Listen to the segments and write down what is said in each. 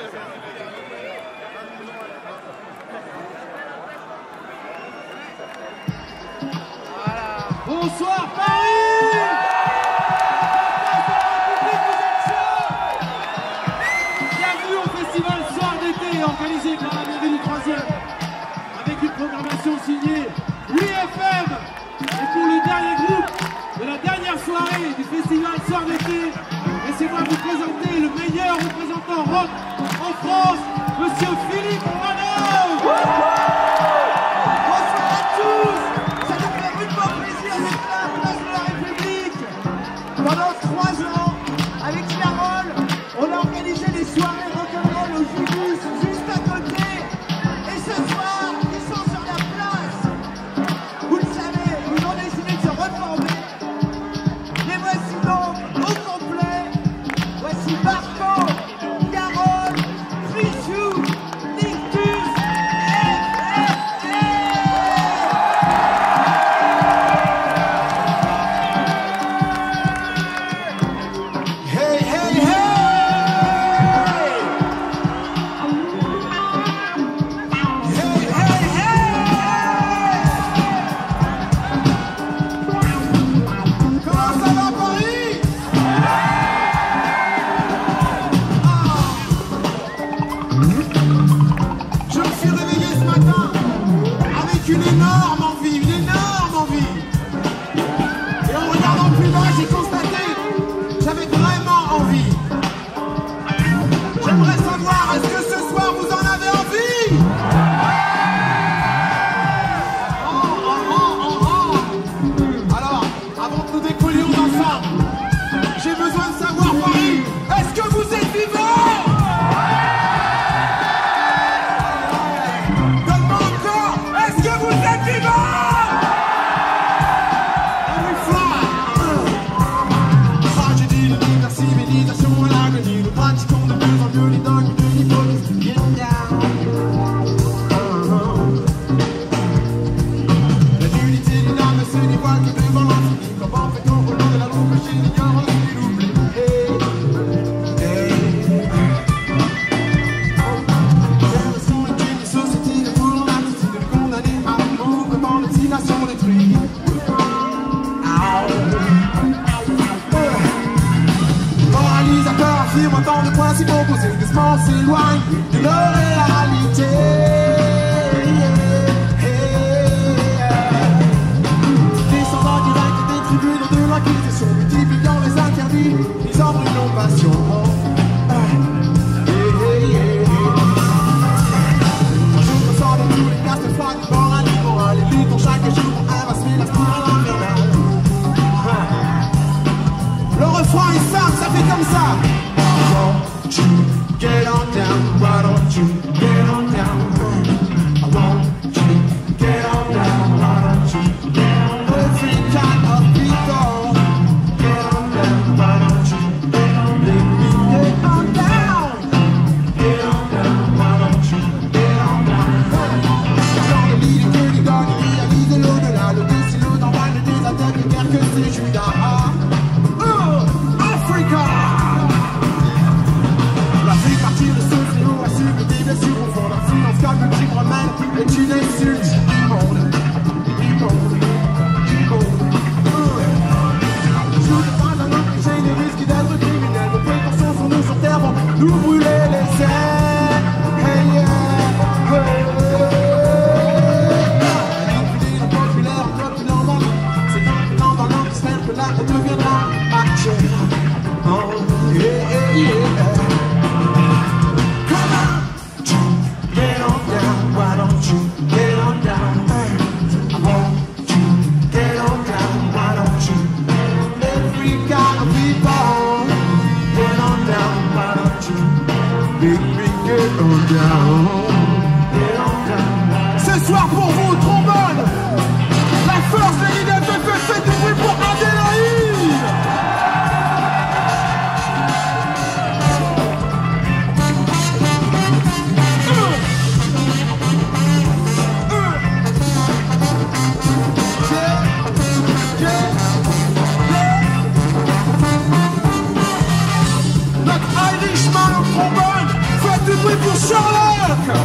Bonsoir Paris! Bienvenue au festival Soir d'été organisé par la mairie du 3e avec une programmation signée 8FM. Et pour le dernier groupe de la dernière soirée du festival Soir d'été, laissez-moi vous présenter le meilleur représentant rock en France, Monsieur Philippe Manœuvre. Bonsoir à tous. Ça nous fait rudement plaisir d'être là à la place de la République. Pendant 3 ans, avec Carole, on a organisé des soirées rock'n'roll au Jubus, juste à côté. Et ce soir, ils sont sur la place. Vous le savez, ils ont décidé de se reformer. Les voici donc au complet. Voici Marco, Carole, Fichou, Nictus. Une énorme envie, et en regardant plus bas, j'ai constaté que j'avais vraiment envie. J'aimerais savoir, est-ce que ce soir vous en avez envie? Alors, avant que nous décollions ensemble, j'ai besoin de savoir, Paris, est-ce que vous êtes vivants? Tant de principes opposés, doucement s'éloigne de leur réalité. Descendant direct des tribunes de l'inquisition, multipliant les interdits, les ordres d'innovation. Je ressors de tous les castes froides du moral et moral, et luttons chaque jour pour inverser la spirale infernale. Le refrain est simple, ça fait comme ça. Get on down, why don't you get on down? I want you, get on down, why don't you get on down? Every kind of people, get on down, why don't you get on down? Get on down, get on down, why don't you get on down? Dans le lit que les gars réalisent l'au-delà, le décile normal ne désattaque les guerres que c'est Judas. Africa! L'Afrique partie de ce fléau assume des blessures au fond. L'influence calme qui promène est une insulte du monde. Je ne pas un homme qui j'ai des risques d'être criminel. Nos précautions sur nous sur terre vont nous brûler les ailes. Hey yeah, hey. L'infidèle populaire, comme il en manque. C'est maintenant dans l'atmosphère que l'art deviendra actuel. Oh yeah, yeah, yeah. Why don't you get on down? I want you get on down. Why don't you? Every kind of people get on down. Why don't you? Make me get on down. Get on down. Ce soir pour vous, trombone, la force de l'IDFF, faites du bruit pour Adélaïde. Notre Irishman au trombone, faites du bruit pour Sherlock.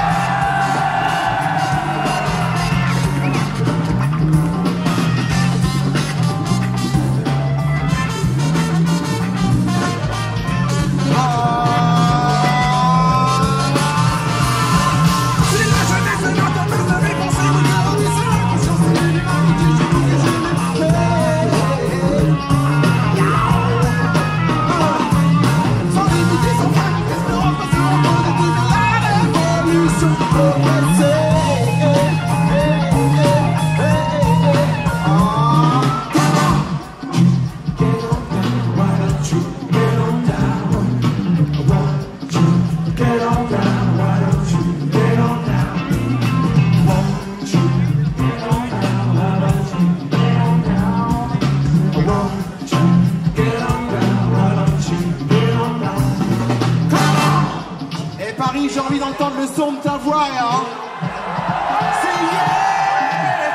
J'ai envie d'entendre le son de ta voix, hein. C'est yeah!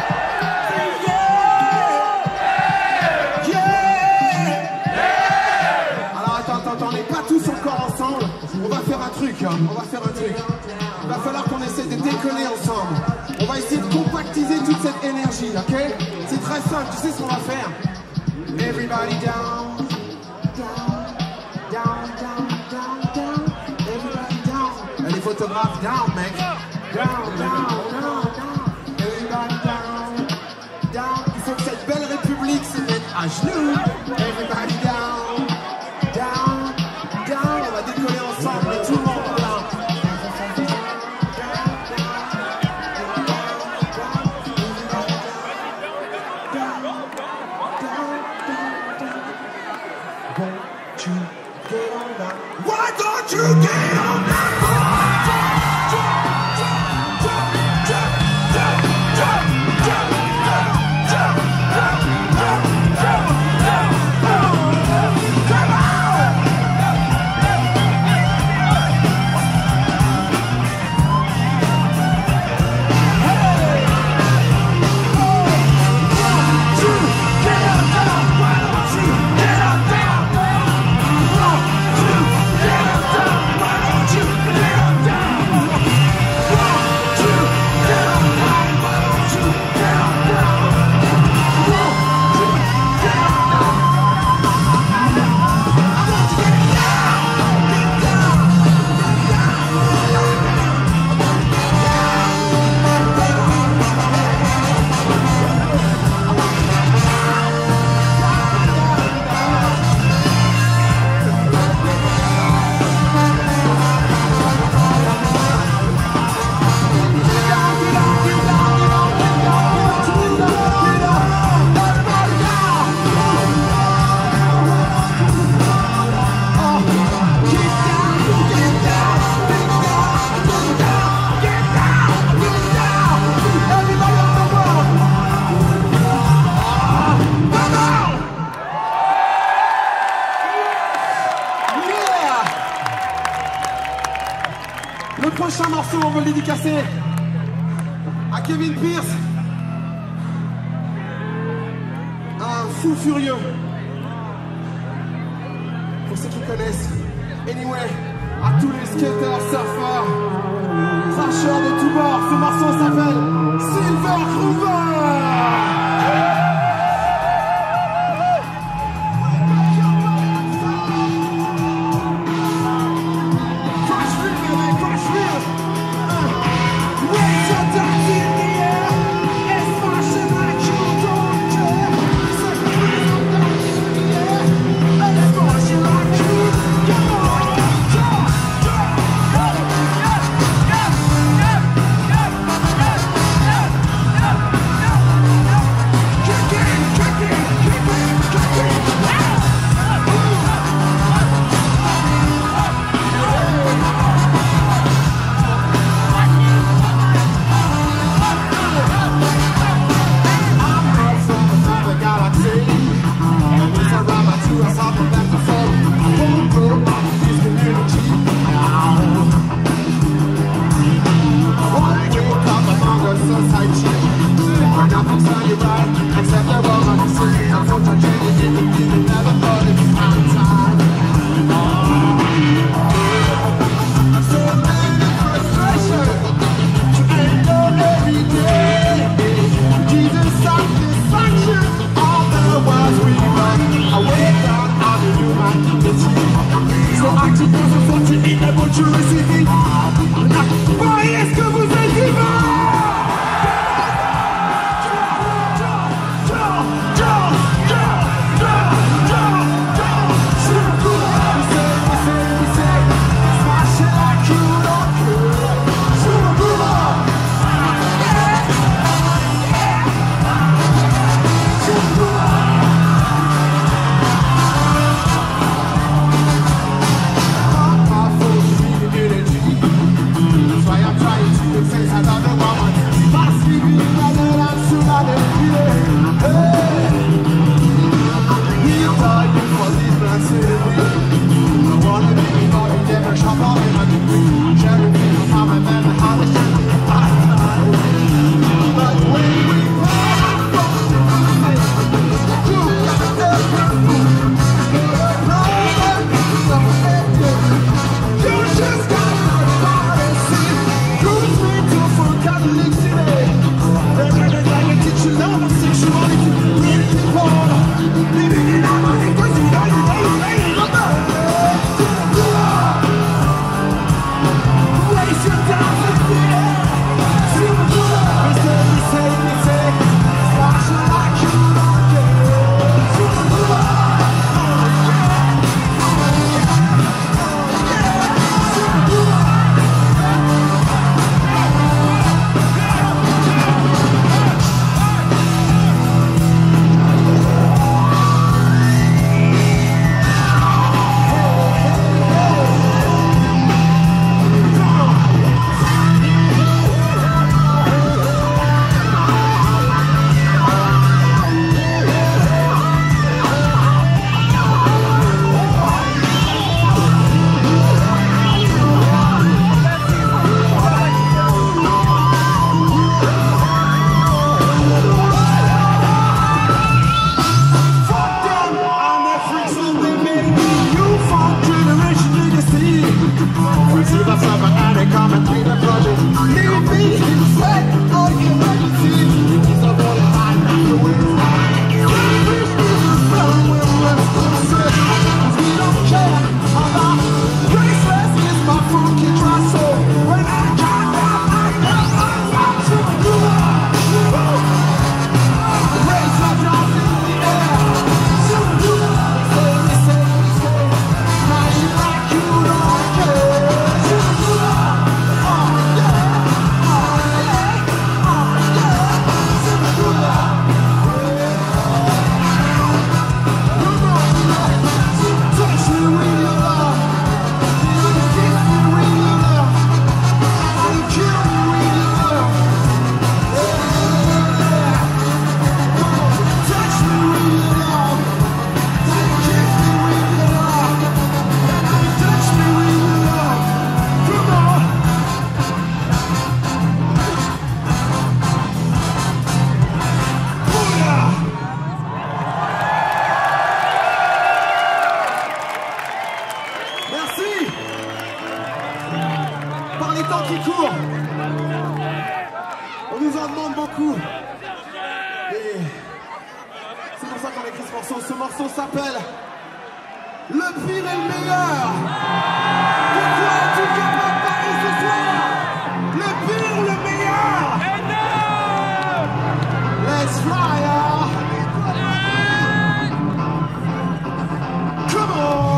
C'est yeah! Yeah! Alors attends, on n'est pas tous encore ensemble. On va faire un truc, hein. Il va falloir qu'on essaie de décoller ensemble. On va essayer de compactiser toute cette énergie, ok? C'est très simple, tu sais ce qu'on va faire? Everybody down, down, down, down, down, down. Les photographes, down, mec. Down, down, down, down. Everybody down, down. Il faut que cette belle république se mette à genoux. Everybody down, down, down. On va décoller ensemble et tout le monde down. Why don't you get on that? Le prochain morceau, on veut le dédicacer à Kevin Pierce, un fou furieux. Pour ceux qui connaissent, anyway, à tous les skaters, surfeurs, crashers de tous bords, ce morceau s'appelle Silver Groover. Yeah! je me suis dit, Paris, est-ce que vous êtes vivants? Ce morceau s'appelle Le pire et le meilleur. Pourquoi tu viens pas de Paris ce soir? Le pire ou le meilleur? Let's fly, come on.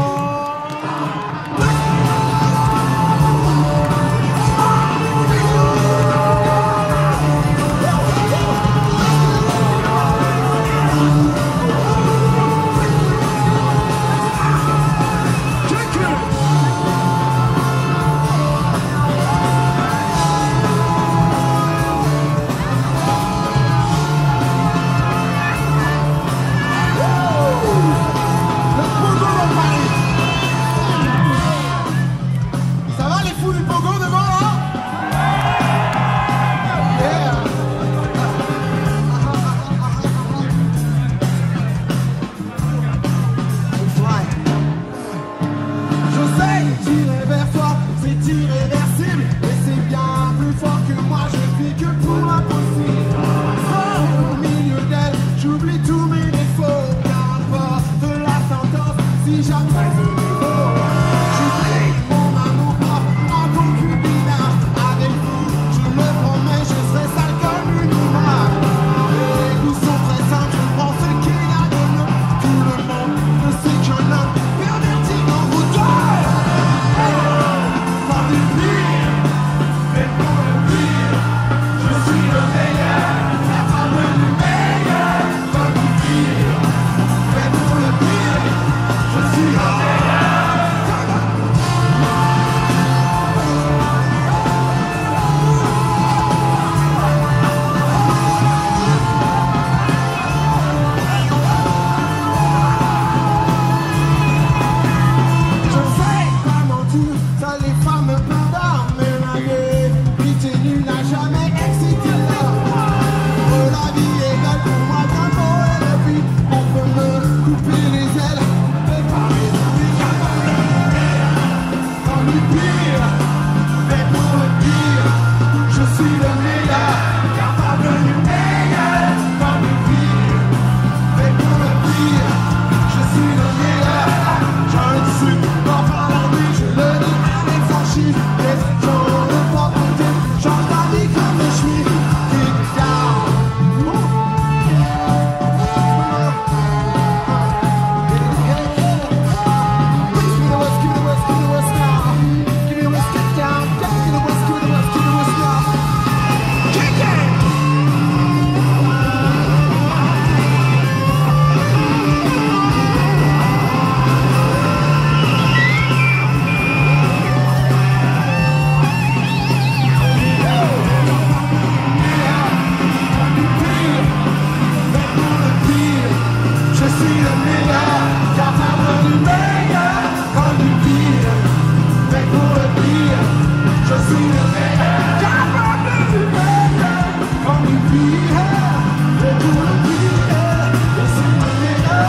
meilleur, capable du meilleur, comme du pire. Mais pour le pire, je suis le meilleur, capable du meilleur, comme du pire. Mais pour le pire, je suis le meilleur.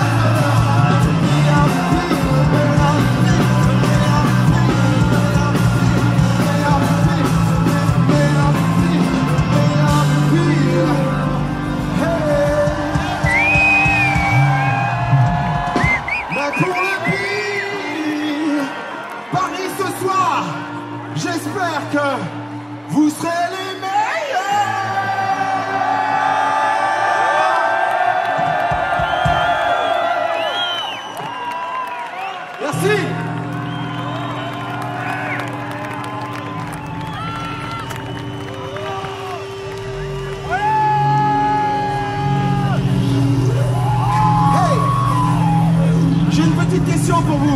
J'espère que vous serez les meilleurs. Merci. Hey, j'ai une petite question pour vous.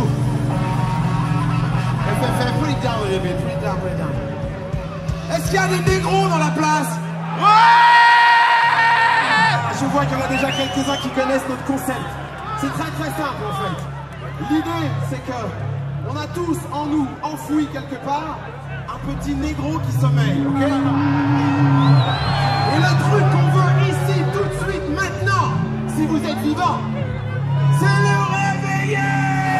Put it down a little bit, put it down, put it down. Est-ce qu'il y a des négros dans la place? Ouais! Je vois qu'il y en a déjà quelques-uns qui connaissent notre concept. C'est très très simple en fait. L'idée c'est que on a tous en nous, enfoui quelque part, un petit négro qui sommeille, ok? Et le truc qu'on veut ici, tout de suite, maintenant, si vous êtes vivant, c'est le réveiller!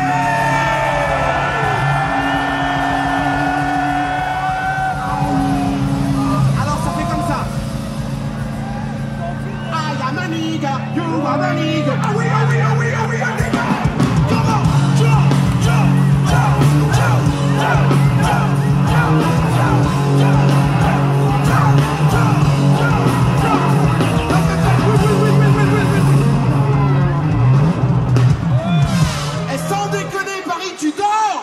You are the nigga. Are we a nigga? Come on, jump, jump, jump, jump, jump, jump, jump, jump, jump, jump, jump, jump, jump. Et sans déconner, Paris, tu dors?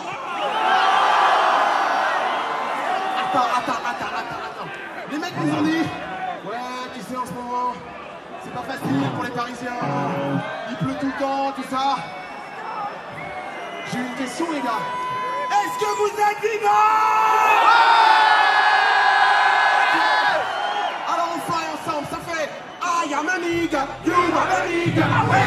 Attends. Les mecs nous ont dit, ouais, tu sais, en ce moment, c'est pas facile pour les Parisiens, il pleut tout le temps, tout ça. J'ai une question les gars. Est-ce que vous êtes vivants? Alors on fly ensemble, ça fait I am a nigga, you are a nigga, ah oui,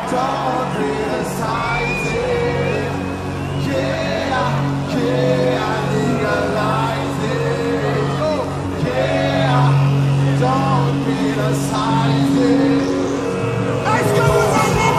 don't criticize it. Yeah, legalize it. Yeah, don't criticize it. Let's go with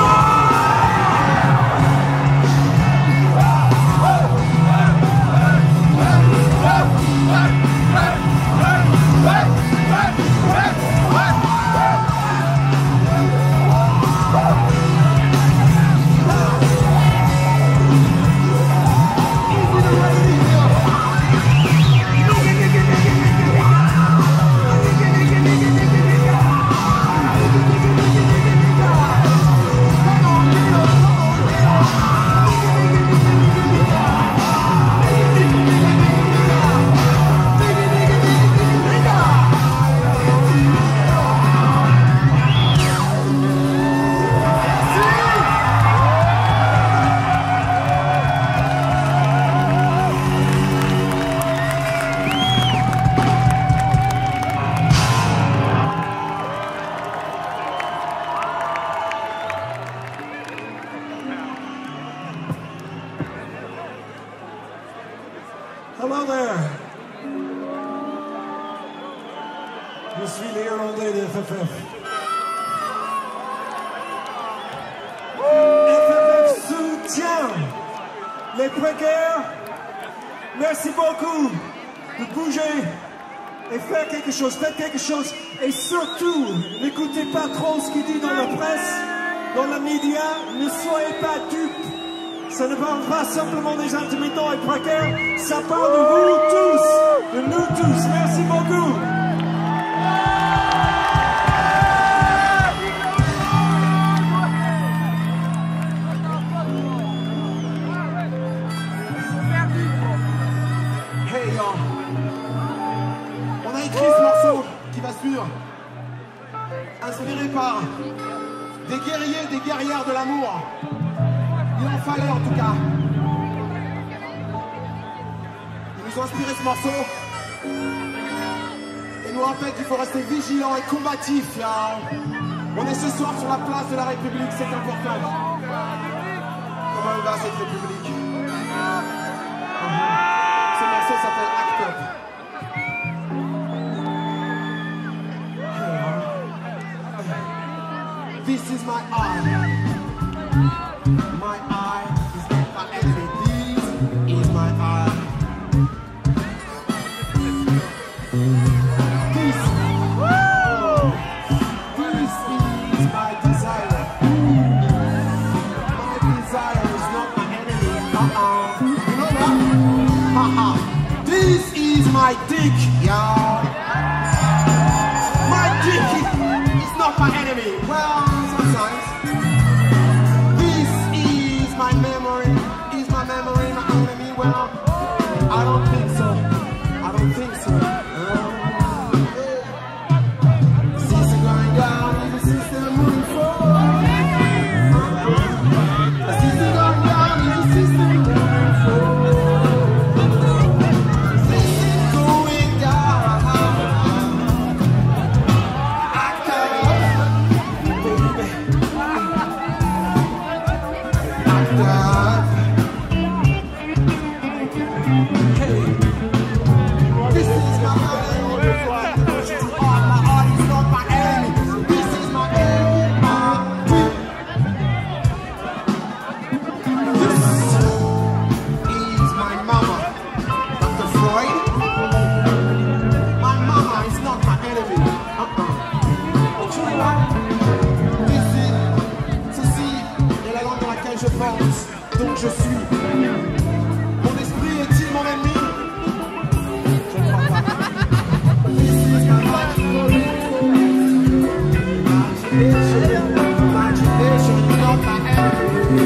Hello there. Je suis le Irlandais de FFF. FFF soutient les précaires. Merci beaucoup de bouger et faire quelque chose. Faites quelque chose. Et surtout, n'écoutez pas trop ce qu'il dit dans la presse, dans les médias. Ne soyez pas dupes. Ça ne parle pas simplement des intermittents et précaires, ça parle de vous tous, de nous tous. Merci beaucoup. Hey y'all. On a écrit ce morceau qui va suivre, inspiré par des guerriers, des guerrières de l'amour. Il en fallait en tout cas. Ils nous ont inspiré ce morceau et nous rappellent qu'il faut rester vigilant et combatif. On est ce soir sur la place de la République, c'est important. Comment elle va cette République? Ce morceau s'appelle Act Up. This is my eye. My eye is not my enemy. This is my eye. This is my desire. My desire is not my enemy. You know that? Haha. This is my dick, y'all. My dick is not my enemy. Well, sometimes. My memory, is my memory my enemy? Well, I don't think so. I don't think so. The system going down, is the system moving forward? The system going down, is the system moving forward? The system going down. Act up, baby. Hey, this is my enemy. My heart is not my enemy. This is my enemy. This is my mama, Dr. Freud. My mama is not my enemy. But you know what? Ceci est la langue dans laquelle je pense. Donc je suis. Mon esprit est-il mon ennemi? Je ne crois pas. This is my imagination is not my enemy.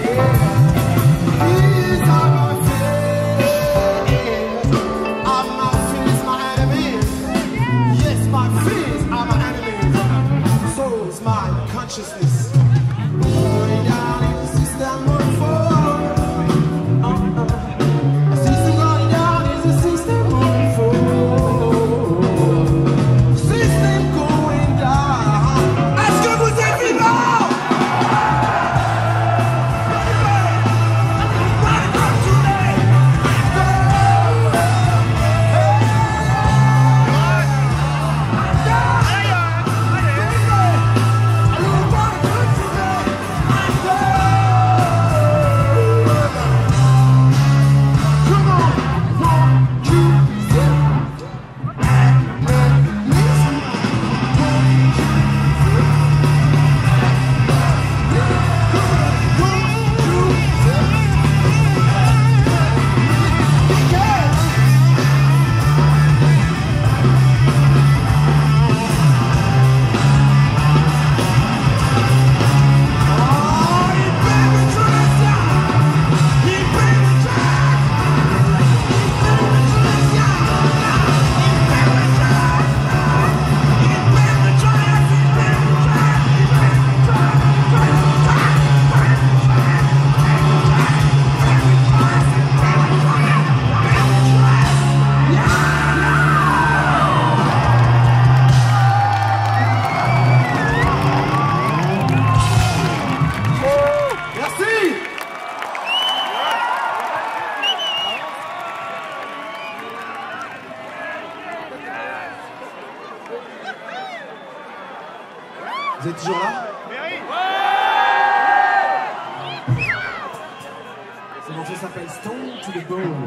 These are my fears. Are my fears my enemies? Yes, my fears are my enemies. So is my consciousness. Going down in the system moving forward. s'appelle Stone to the Bone.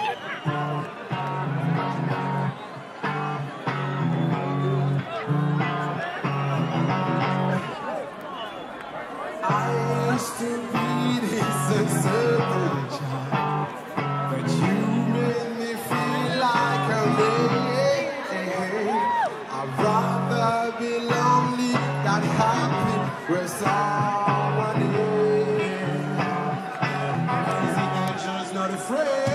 I used to be this uncertain child, but you made me feel like a man. I'd rather be lonely than happy with someone else. Easy Danger's not afraid.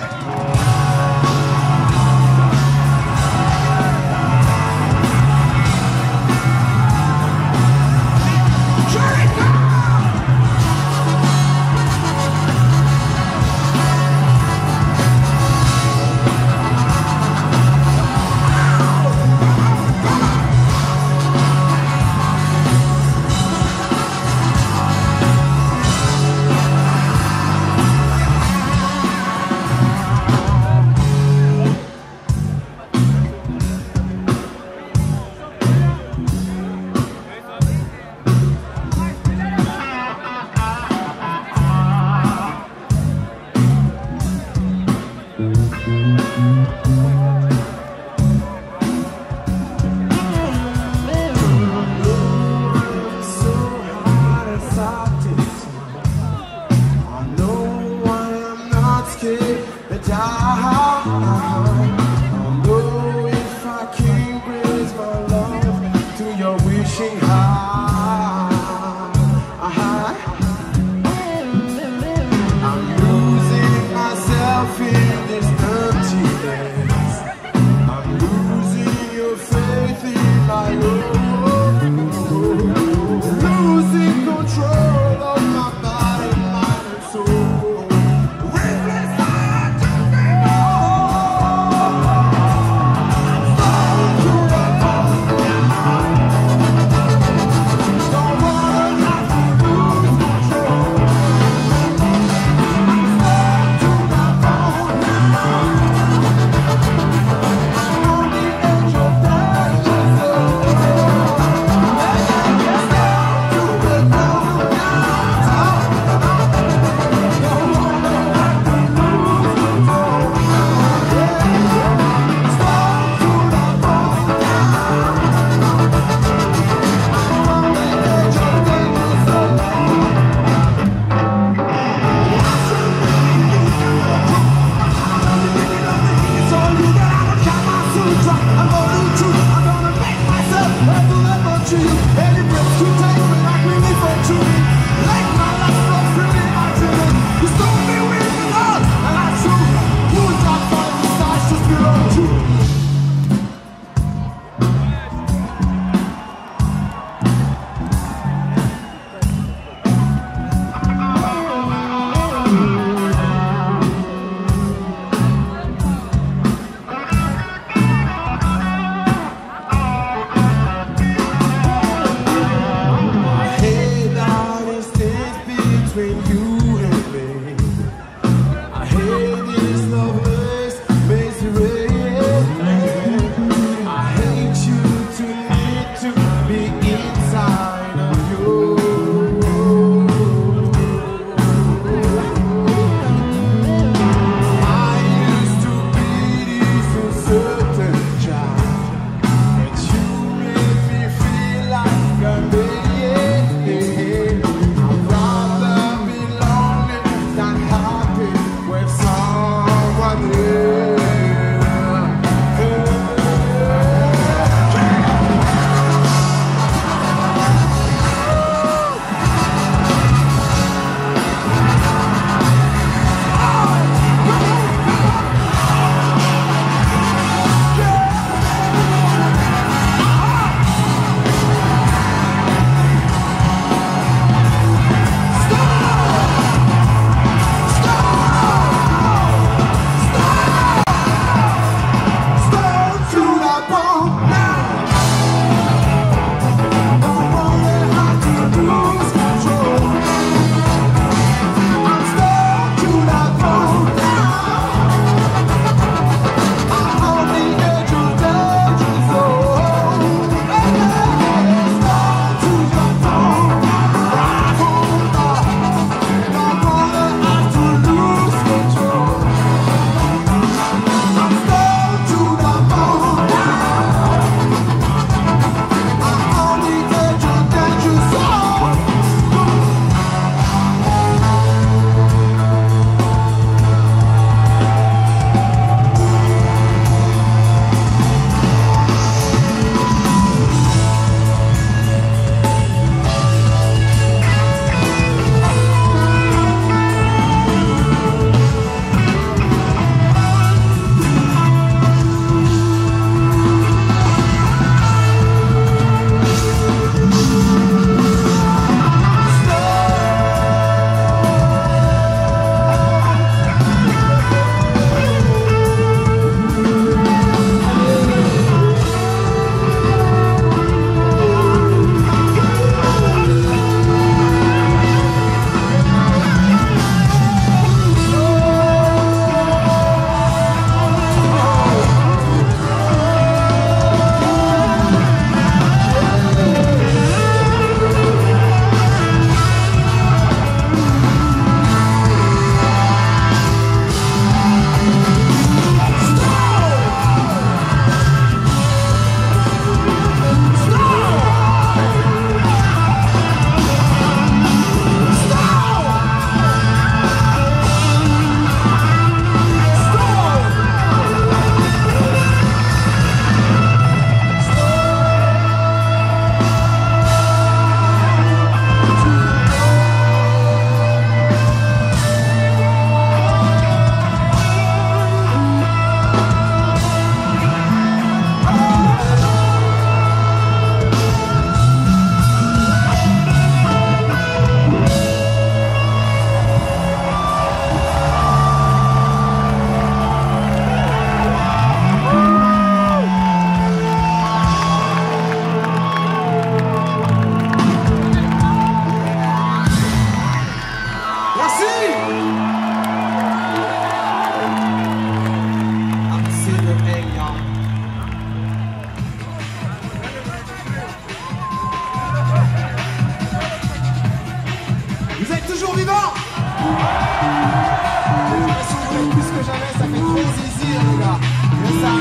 Plus que jamais, ça fait trop zizir, les gars. Mais ça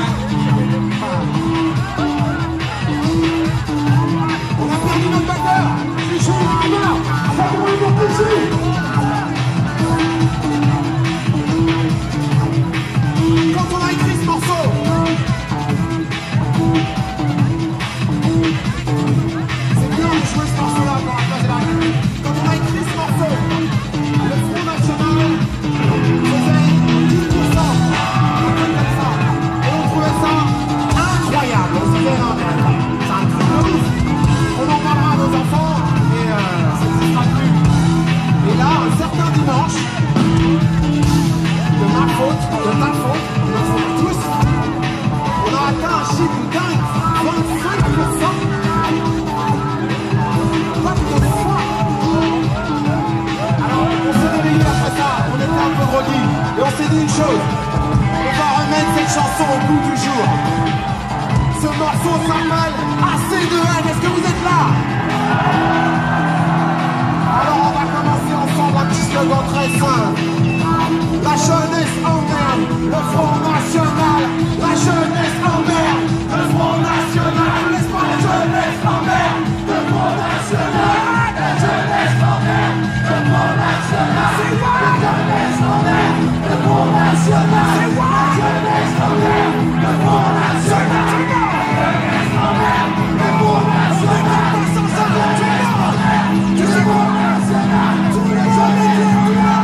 on a perdu notre batteur. Je suis chaud, ça va être mon plaisir. Quand on a écrit ce morceau, c'est bien de jouer ce morceau-là quand la place est là. Quand on a écrit ce morceau, le Front National faisait 10%, un truc comme ça. Et on trouvait ça incroyable. On se disait non mais c'est un truc de ouf. On en parlera à nos enfants et ça n'existera plus. Et là, un certain dimanche, de ma faute, de ta faute, de notre faute tous, on a atteint un chiffre dingue, 25%. Pas de foi. Alors on s'est réveillé après ça, on était un peu groggy, et on s'est dit une chose, on va remettre cette chanson au goût du jour. Ce morceau s'appelle AC2N, est-ce que vous êtes là? Alors on va commencer ensemble un petit slogan très simple. La jeunesse emmerde, le Front National. La jeunesse emmerde, le Front National. Laisse-moi la jeunesse emmerde, le Front National. La jeunesse emmerde, le Front National. C'est quoi la jeunesse emmerde, le Front National. C'est quoi la jeunesse emmerde, le Front National. La jeunesse emmerde, le Front National. Tu sais quoi? Tous les jeunes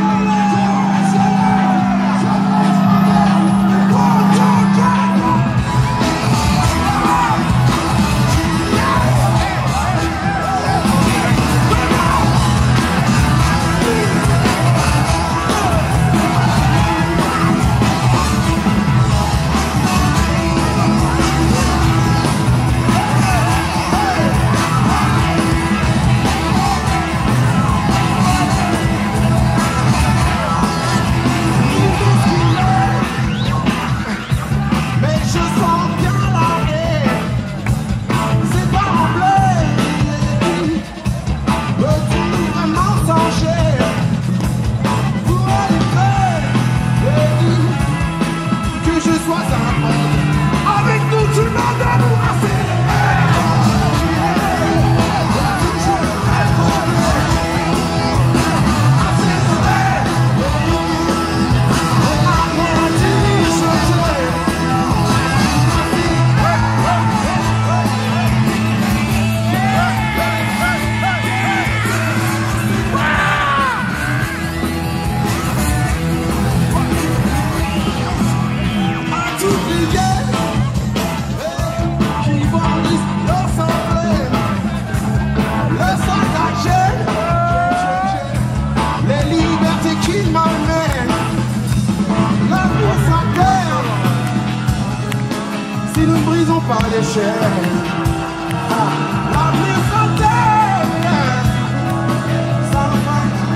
par l'échelle. L'avenir sera terre. Ça va.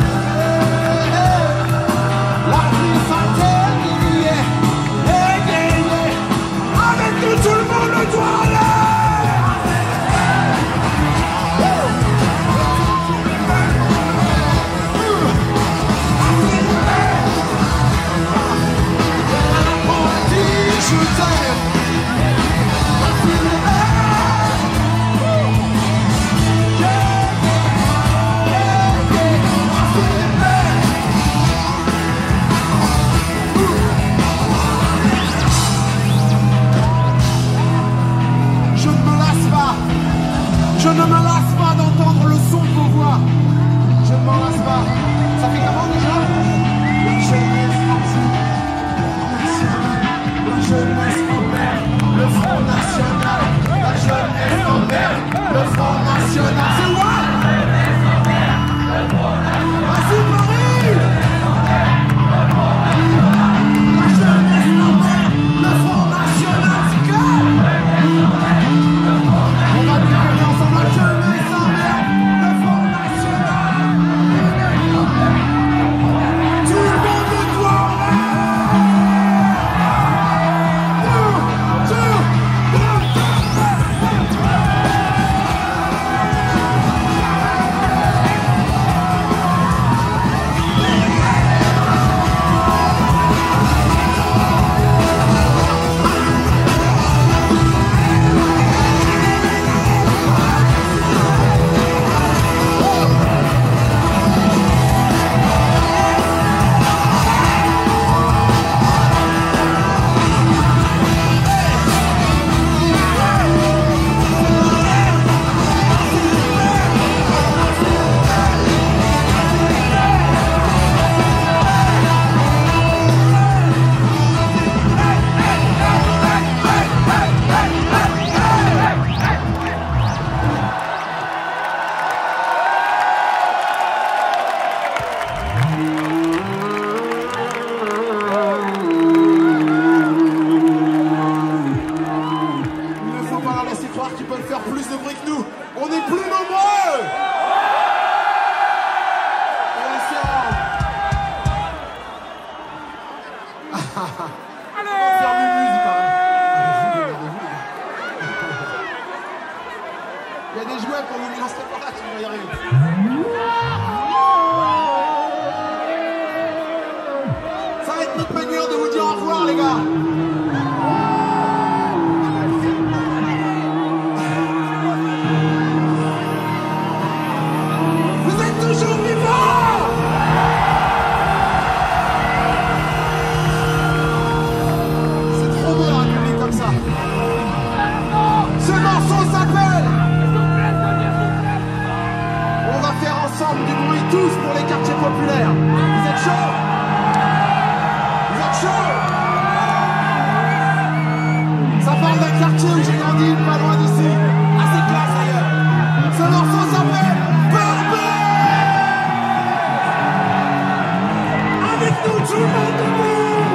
L'avenir sera terre. Avec nous, tout le monde doit aller. Je t'aime. et tous pour les quartiers populaires. Vous êtes chauds? Vous êtes chauds? Ça parle d'un quartier où j'ai grandi, pas loin d'ici. Assez classe d'ailleurs. Ce morceau s'appelle Barbet. Avec nous tout le monde debout.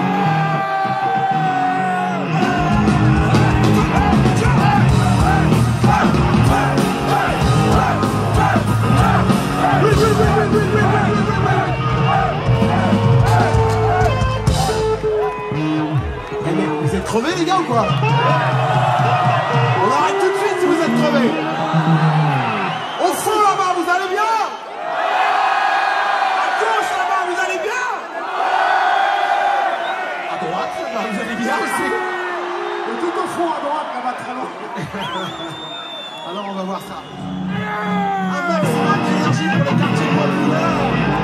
Vous êtes crevés les gars ou quoi? On arrête tout de suite si vous êtes crevés. Au fond là-bas, vous allez bien? À gauche là-bas, vous allez bien? À droite là-bas, vous allez bien aussi? Et tout au fond à droite là-bas, très loin. Alors on va voir ça. Un maximum d'énergie pour les quartiers populaires.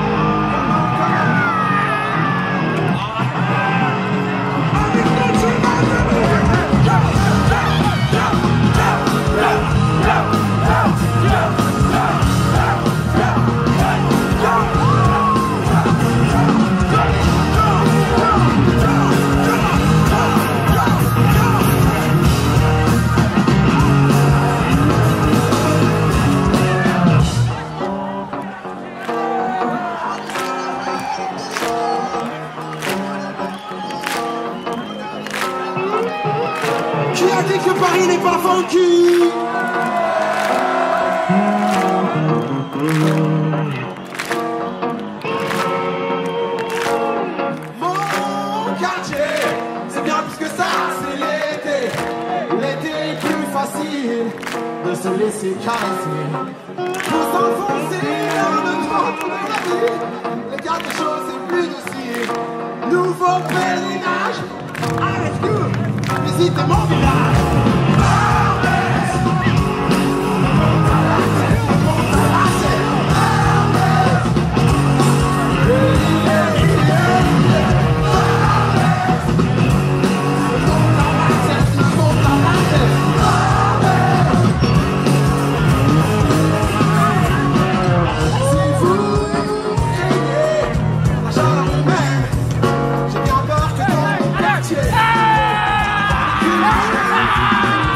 Qui a dit que Paris n'est pas funky? Mon quartier, c'est bien plus que ça, c'est l'été. L'été est plus facile de se laisser caresser. Pour s'enfoncer dans le trou de la vie, les quelque chose c'est plus docile. Nouveau pèlerinage avec nous. Visitez mon village. Si vous craignez la chaleur humaine, j'ai bien peur que dans mon quartier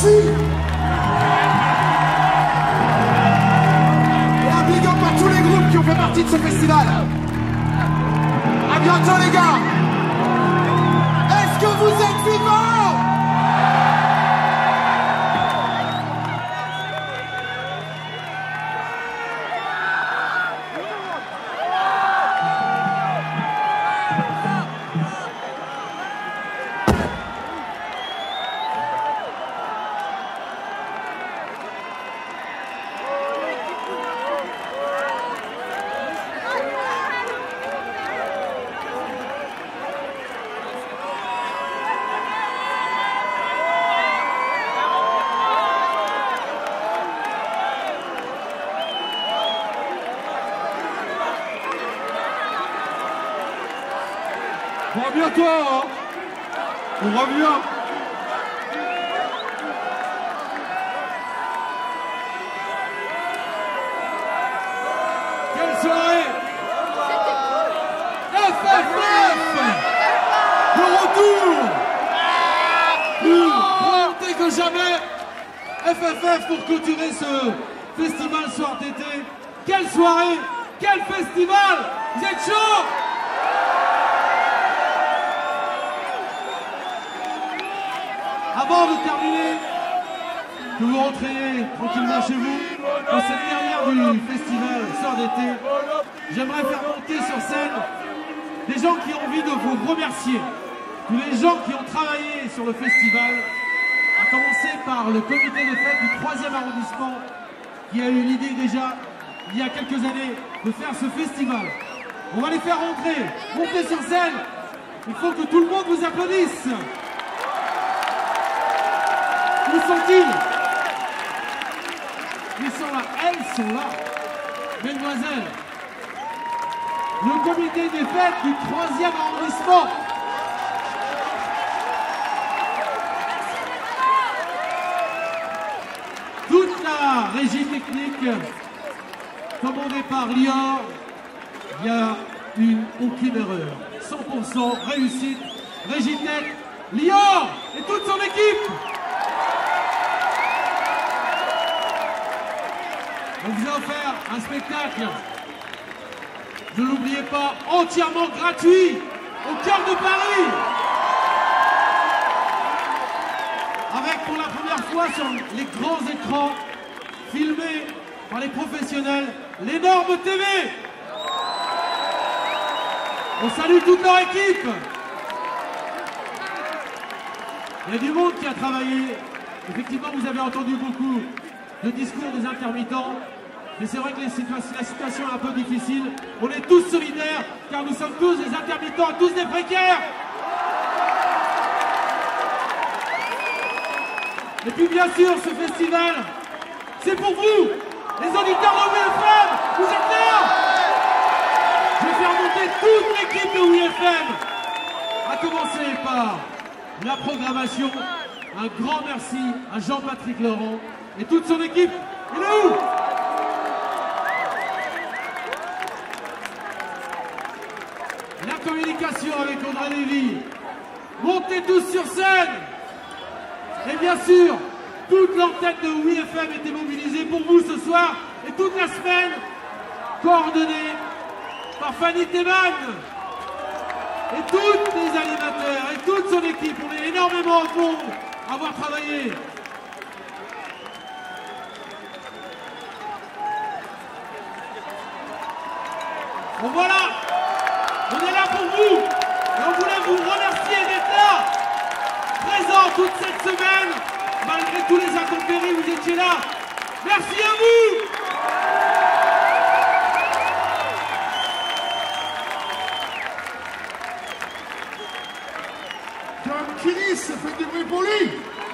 Merci. Et un big up à tous les groupes qui ont fait partie de ce festival. À bientôt les gars. Est-ce que vous êtes vivants? Bon, à bientôt, hein. On revient. Quelle soirée. FFF. Le retour. Plus présenté que jamais. FFF pour clôturer ce festival soir d'été. Quelle soirée. Quel festival. Vous êtes chaud? Avant de terminer, que vous rentriez tranquillement chez vous, dans cette dernière du festival Soir d'été, j'aimerais faire monter sur scène des gens qui ont envie de vous remercier. Tous les gens qui ont travaillé sur le festival, à commencer par le comité de fête du 3e arrondissement, qui a eu l'idée déjà, il y a quelques années, de faire ce festival. On va les faire rentrer, monter sur scène. Il faut que tout le monde vous applaudisse. Où sont-ils? Ils sont là, elles sont là. Mesdemoiselles, le comité des fêtes du 3e arrondissement. Toute la régie technique, commandée par Lior, il y a aucune erreur. 100% réussite, régie tech, Lior et toute son équipe. On vous a offert un spectacle, ne l'oubliez pas, entièrement gratuit, au cœur de Paris. Avec pour la première fois sur les grands écrans, filmé par les professionnels, l'énorme TV. On salue toute leur équipe. Il y a du monde qui a travaillé. Effectivement, vous avez entendu beaucoup de discours des intermittents. Mais c'est vrai que la situation est un peu difficile. On est tous solidaires, car nous sommes tous des intermittents, tous des précaires. Et puis bien sûr, ce festival, c'est pour vous, les auditeurs de WFM. Vous êtes là. Je vais faire monter toute l'équipe de WFM. À commencer par la programmation. Un grand merci à Jean-Patrick Laurent et toute son équipe. Il est où? La communication avec Audrey Lévy. Montez tous sur scène. Et bien sûr, toute l'antenne de WFM était mobilisée pour vous ce soir et toute la semaine, coordonnée par Fanny Théman et tous les animateurs et toute son équipe. On est énormément de monde à avoir travaillé. Bon voilà, on est là pour vous et on voulait vous remercier d'être là, présents toute cette semaine, malgré tous les intempéries, vous étiez là. Merci à vous. John Killis, faites du bruit pour lui.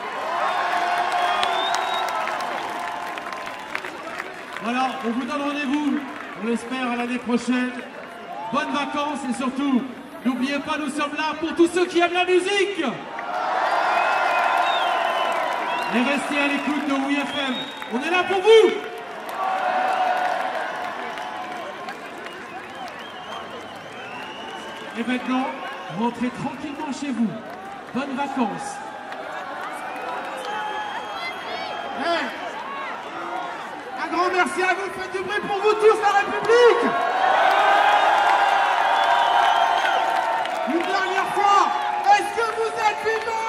Voilà, on vous donne rendez-vous, on l'espère, à l'année prochaine. Bonnes vacances et surtout, n'oubliez pas, nous sommes là pour tous ceux qui aiment la musique. Et restez à l'écoute de WFM. On est là pour vous. Et maintenant, rentrez tranquillement chez vous. Bonnes vacances. Hey. Un grand merci à vous, faites du bruit pour vous tous, la République. Une dernière fois, est-ce que vous êtes vivants?